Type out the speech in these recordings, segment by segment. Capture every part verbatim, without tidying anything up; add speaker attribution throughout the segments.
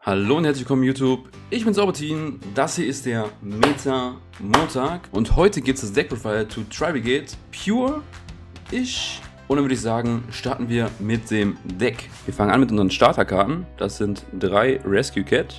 Speaker 1: Hallo und herzlich willkommen YouTube, ich bin Saubertin, das hier ist der Meta Montag und heute gibt es das Deck Profile to Tri-Brigade Pure-ish. Und dann würde ich sagen, starten wir mit dem Deck. Wir fangen an mit unseren Starterkarten, das sind drei Rescue Cat.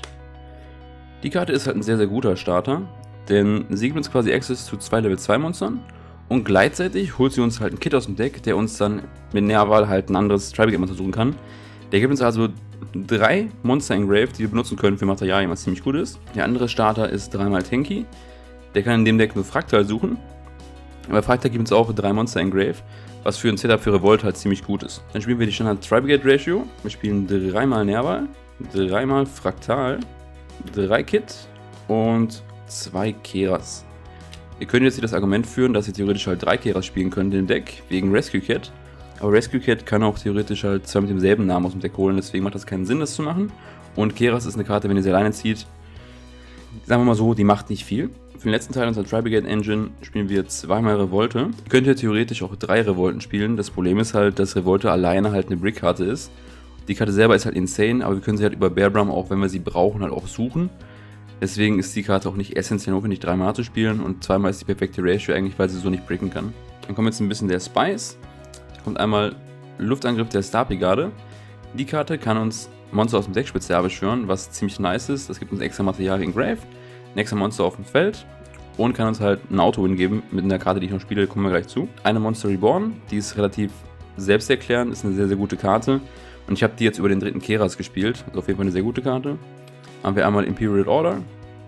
Speaker 1: Die Karte ist halt ein sehr sehr guter Starter, denn sie gibt uns quasi Access zu zwei Level zwei Monstern und gleichzeitig holt sie uns halt ein Kit aus dem Deck, der uns dann mit Näherwahl halt ein anderes Tri-Brigade Monster suchen kann. Der gibt uns also drei Monster Engraved, die wir benutzen können für Materialien, was ziemlich gut ist. Der andere Starter ist dreimal Tanky. Der kann in dem Deck nur Fraktal suchen. Aber Fraktal gibt uns auch drei Monster Engraved, was für ein Setup für Revolt halt ziemlich gut ist. Dann spielen wir die Standard Tri-Brigade Ratio. Wir spielen dreimal Nährwahl, dreimal Fraktal, drei Kit und zwei Keras. Ihr könnt jetzt hier das Argument führen, dass ihr theoretisch halt drei Keras spielen könnt in dem Deck, wegen Rescue Cat. Aber Rescue Cat kann auch theoretisch halt zwei mit demselben Namen aus dem Deck holen, deswegen macht das keinen Sinn, das zu machen. Und Keras ist eine Karte, wenn ihr sie alleine zieht, sagen wir mal so, die macht nicht viel. Für den letzten Teil unserer Tri-Brigade Engine spielen wir zweimal Revolte. Ihr könnt ja theoretisch auch drei Revolten spielen. Das Problem ist halt, dass Revolte alleine halt eine Brick-Karte ist. Die Karte selber ist halt insane, aber wir können sie halt über Bearbrum, auch wenn wir sie brauchen, halt auch suchen. Deswegen ist die Karte auch nicht essentiell notwendig, dreimal zu spielen und zweimal ist die perfekte Ratio eigentlich, weil sie so nicht bricken kann. Dann kommt jetzt ein bisschen der Spice. Kommt einmal Luftangriff der Star Brigade. Die Karte kann uns Monster aus dem Deck spezial beschwören, was ziemlich nice ist. Das gibt uns extra Material engraved, ein extra Monster auf dem Feld und kann uns halt ein Auto-Win geben mit einer Karte, die ich noch spiele, kommen wir gleich zu. Eine Monster Reborn, die ist relativ selbsterklärend, ist eine sehr, sehr gute Karte. Und ich habe die jetzt über den dritten Keras gespielt, also auf jeden Fall eine sehr gute Karte. Haben wir einmal Imperial Order,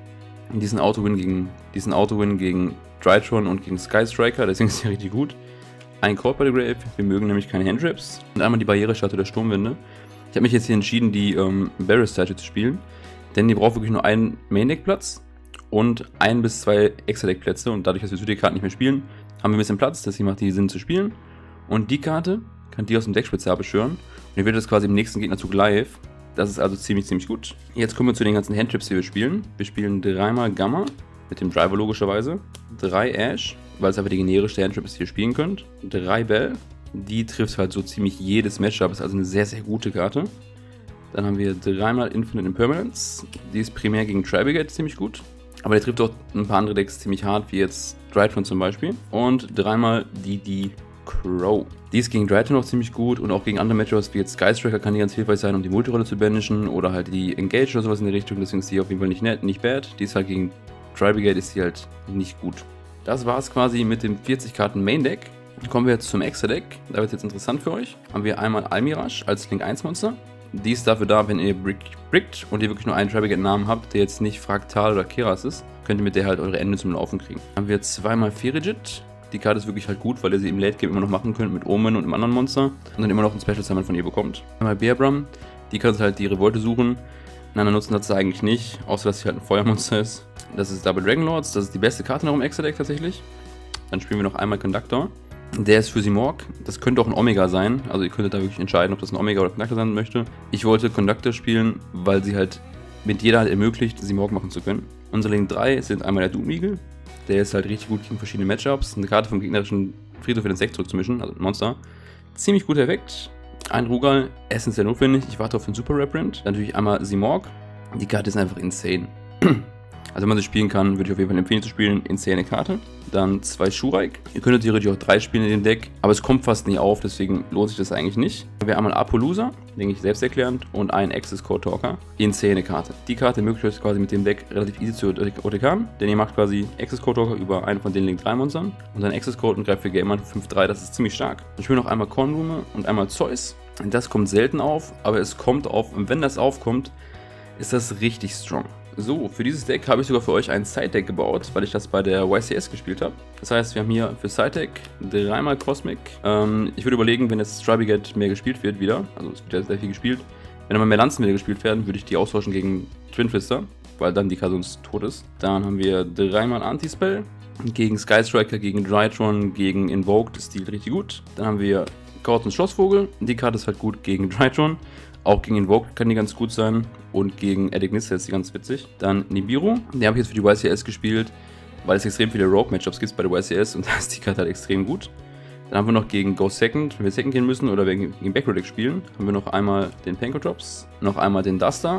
Speaker 1: diesen Auto-Win gegen, diesen Auto-Win gegen Drytron und gegen Sky Striker, deswegen ist die richtig gut. Ein Cold by the Grave, wir mögen nämlich keine Handtraps. Und einmal die Barrierestatue der Sturmwinde. Ich habe mich jetzt hier entschieden, die ähm, Barrier-Statue zu spielen, denn die braucht wirklich nur einen Main-Deck-Platz und ein bis zwei Extra-Deck-Plätze. Und dadurch, dass wir die Karten nicht mehr spielen, haben wir ein bisschen Platz, deswegen macht die Sinn zu spielen. Und die Karte kann die aus dem Deck spezial beschwören. Und ihr werdet das quasi im nächsten Gegnerzug live. Das ist also ziemlich, ziemlich gut. Jetzt kommen wir zu den ganzen Handtraps, die wir spielen. Wir spielen dreimal Gamma, mit dem Driver logischerweise. Drei Ash, weil es einfach die generische Handtrap ist, die ihr spielen könnt. Drei Bell, die trifft halt so ziemlich jedes Matchup, ist also eine sehr, sehr gute Karte. Dann haben wir dreimal Infinite Impermanence, die ist primär gegen Tri-Brigade ziemlich gut. Aber die trifft auch ein paar andere Decks ziemlich hart, wie jetzt Drytron zum Beispiel. Und dreimal die, die Crow. Die ist gegen Drytron auch ziemlich gut und auch gegen andere Matchups wie jetzt Sky Striker kann die ganz hilfreich sein, um die Multirolle zu banishen oder halt die Engage oder sowas in der Richtung, deswegen ist die auf jeden Fall nicht nett, nicht bad. Die ist halt gegen Tri-Brigade ist die halt nicht gut. Das war es quasi mit dem vierzig Karten Main Deck. Kommen wir jetzt zum Extra Deck. Da wird es jetzt interessant für euch. Haben wir einmal Almiraj als Link eins Monster. Die ist dafür da, wenn ihr brick, brickt und ihr wirklich nur einen Tri-Brigade Namen habt, der jetzt nicht Fraktal oder Keras ist, könnt ihr mit der halt eure Ende zum Laufen kriegen. Haben wir zweimal Ferigit. Die Karte ist wirklich halt gut, weil ihr sie im Late Game immer noch machen könnt mit Omen und einem anderen Monster und dann immer noch ein Special Summon von ihr bekommt. Einmal Bearbrum. Die kann halt die Revolte suchen. Einen anderen Nutzen hat sie eigentlich nicht, außer dass sie halt ein Feuermonster ist. Das ist Double Dragon Lords, das ist die beste Karte noch im Extra Deck tatsächlich. Dann spielen wir noch einmal Conductor. Der ist für Simorgh. Das könnte auch ein Omega sein, also ihr könntet da wirklich entscheiden, ob das ein Omega oder Conductor sein möchte. Ich wollte Conductor spielen, weil sie halt mit jeder halt ermöglicht, Simorgh machen zu können. Unsere Link drei sind einmal der Doom Eagle. Der ist halt richtig gut gegen verschiedene Matchups. Eine Karte vom gegnerischen Friedhof in den Deck zurückzumischen, also ein Monster. Ziemlich guter Effekt. Ein Rugal, essentiell notwendig. Ich warte auf den Super Reprint. Dann natürlich einmal Simorgh. Die Karte ist einfach insane. Also wenn man sie spielen kann, würde ich auf jeden Fall empfehlen zu spielen. Insane Karte. Dann zwei Shuraik. Ihr könntet theoretisch auch drei spielen in dem Deck, aber es kommt fast nie auf, deswegen lohnt sich das eigentlich nicht. Wir haben einmal Apollousa, denke ich selbsterklärend, und einen Access Code Talker. Insane Karte. Die Karte ermöglicht euch quasi mit dem Deck relativ easy zu O T K, denn ihr macht quasi Access Code Talker über einen von den Link drei Monstern und dann Access Code und greift für Game an fünf drei, das ist ziemlich stark. Dann spielen wir noch einmal Kornblume und einmal Zeus. Das kommt selten auf, aber es kommt auf, und wenn das aufkommt, ist das richtig strong. So, für dieses Deck habe ich sogar für euch ein Side-Deck gebaut, weil ich das bei der Y C S gespielt habe. Das heißt, wir haben hier für Side-Deck dreimal Cosmic. Ähm, ich würde überlegen, wenn jetzt Tri-Brigade mehr gespielt wird wieder, also es wird ja sehr viel gespielt, wenn aber mehr Lanzen wieder gespielt werden, würde ich die austauschen gegen Twin Fister, weil dann die Karte uns tot ist. Dann haben wir dreimal Anti-Spell, gegen Sky Striker, gegen Drytron, gegen Invoked ist die richtig gut. Dann haben wir Kautens Schlossvogel, die Karte ist halt gut gegen Drytron. Auch gegen Invoked kann die ganz gut sein und gegen Edignista ist die ganz witzig. Dann Nibiru, den habe ich jetzt für die Y C S gespielt, weil es extrem viele Rogue-Matchups gibt bei der Y C S und da ist die Karte halt extrem gut. Dann haben wir noch gegen Go Second, wenn wir Second gehen müssen oder gegen Backrow Deck spielen, haben wir noch einmal den Panko Drops, noch einmal den Duster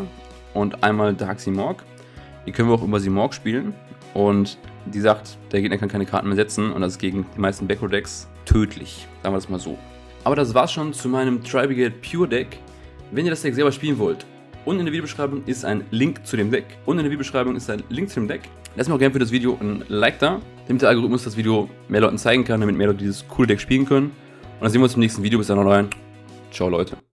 Speaker 1: und einmal Dark Simorgh. Die können wir auch über Simorgh spielen. Und die sagt, der Gegner kann keine Karten mehr setzen und das ist gegen die meisten Backrow-Decks tödlich. Sagen wir das mal so. Aber das war's schon zu meinem Tri-Brigade Pure Deck. Wenn ihr das Deck selber spielen wollt, unten in der Videobeschreibung ist ein Link zu dem Deck. Unten in der Videobeschreibung ist ein Link zu dem Deck. Lasst mir auch gerne für das Video ein Like da, damit der Algorithmus das Video mehr Leuten zeigen kann, damit mehr Leute dieses coole Deck spielen können. Und dann sehen wir uns im nächsten Video. Bis dann, rein. Ciao, Leute.